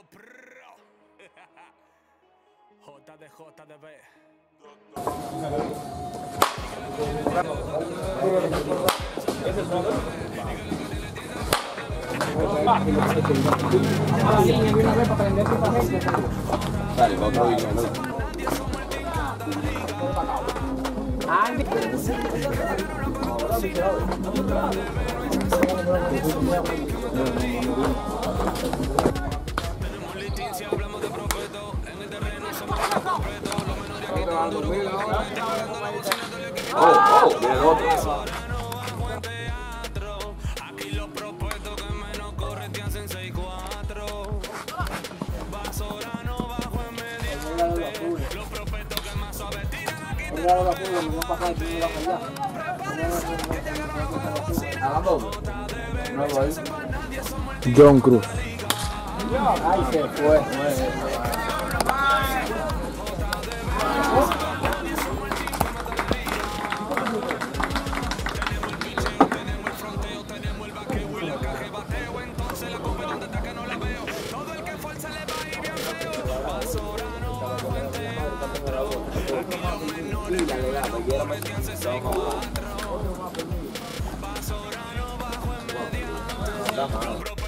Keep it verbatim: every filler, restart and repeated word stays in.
Dímelo, pro. J D J D B. Dale, otro video, ¿no? Tenemos licencia, hablamos de profeto. En el terreno somos los completos. Los menores aquí están duros. Pagando la bocina del equipo. Oh, oh, mira el otro. Aquí los propuestos que menos corren te hacen seis cuatro. Basorano bajo en mediante. Los prospectos que más suave tiran aquí te John Cruz. Ay, se fue. Basorano bajo en mediante.